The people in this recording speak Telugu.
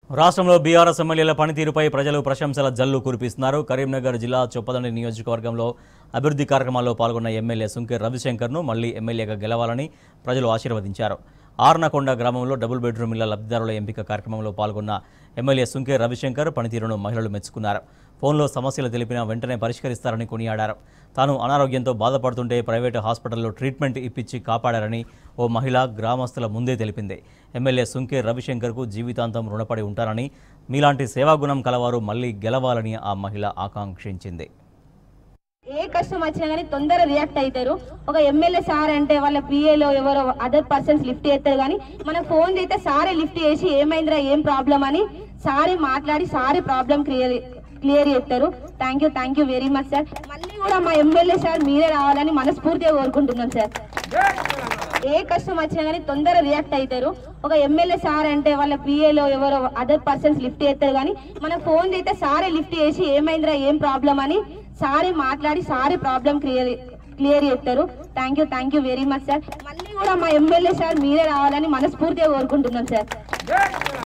రాష్ట్రంలో బీఆర్ఎస్ ఎమ్మెల్యేల పనితీరుపై ప్రజలు ప్రశంసల జల్లు కురిపిస్తున్నారు. కరీంనగర్ జిల్లా చొప్పదండి నియోజకవర్గంలో అభివృద్ధి కార్యక్రమాల్లో పాల్గొన్న ఎమ్మెల్యే సుంకె రవిశంకర్ను మళ్లీ ఎమ్మెల్యేగా గెలవాలని ప్రజలు ఆశీర్వదించారు. ఆర్నకొండ గ్రామంలో డబుల్ బెడ్రూమ్ ఇళ్ల లబ్ధిదారుల ఎంపిక కార్యక్రమంలో పాల్గొన్న ఎమ్మెల్యే సుంకె రవిశంకర్ పనితీరును మహిళలు మెచ్చుకున్నారు. ఫోన్లో సమస్యలు తెలిపినా వెంటనే పరిష్కరిస్తారని కొనియాడారు. తాను అనారోగ్యంతో బాధపడుతుంటే ప్రైవేటు హాస్పిటల్లో ట్రీట్మెంట్ ఇప్పించి కాపాడారని ఓ మహిళ గ్రామస్తుల ముందే తెలిపింది. ఎమ్మెల్యే సుంకె రవిశంకర్కు జీవితాంతం రుణపడి ఉంటారని, మీలాంటి సేవాగుణం కలవారు మళ్లీ గెలవాలని ఆ మహిళ ఆకాంక్షించింది. ఏ కష్టం వచ్చినా కానీ తొందర రియాక్ట్ అవుతారు. ఒక ఎమ్మెల్యే సార్ అంటే వాళ్ళ పిఏలో ఎవరో అదర్ పర్సన్స్ లిఫ్ట్ చేస్తారు, కానీ మన ఫోన్ చేస్తే సారే లిఫ్ట్ చేసి ఏమైందిరా ఏం ప్రాబ్లం అని సారే మాట్లాడి సారే ప్రాబ్లం క్లియర్ చేస్తారు. Thank you very much sir. మళ్ళీ కూడా మా ఎమ్మెల్యే సార్ మీరే రావాలని మనస్ఫూర్తిగా కోరుకుంటున్నాం సార్. ఏ కష్టం వచ్చినా కానీ తొందర రియాక్ట్ అవుతారు. ఒక ఎమ్మెల్యే సార్ అంటే వాళ్ళ పిఏలో ఎవరో అదర్ పర్సన్స్ లిఫ్ట్ చేస్తారు, కానీ మన ఫోన్ చేస్తే సారే లిఫ్ట్ చేసి ఏమైందిరా ఏం ప్రాబ్లం అని సారే మాట్లాడి సారే ప్రాబ్లం క్లియర్ చేస్తారు. Thank you very much sir. మళ్ళీ కూడా మా ఎమ్మెల్యే సార్ మీరే రావాలని మనస్ఫూర్తిగా కోరుకుంటున్నాం సార్.